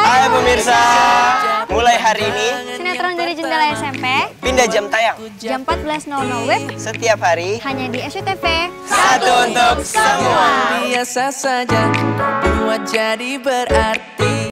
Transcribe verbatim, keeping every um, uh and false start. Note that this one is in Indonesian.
Hai pemirsa, mulai hari ini sinetron dari Jendela S M P pindah jam tayang jam empat belas nol nol W I B setiap hari hanya di S C T V. Satu untuk semua. Biasa saja buat jadi berarti.